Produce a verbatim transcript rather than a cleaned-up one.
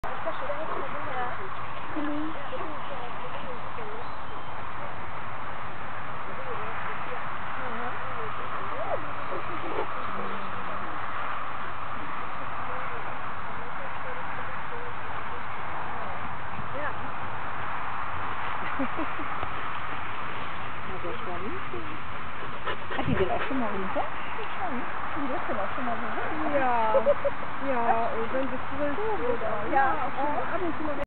Hat die denn auch schon mal runter? Die läuft denn auch schon mal runter? Ja, ja, und wenn sie zwölf oder ja, ab und zu mal.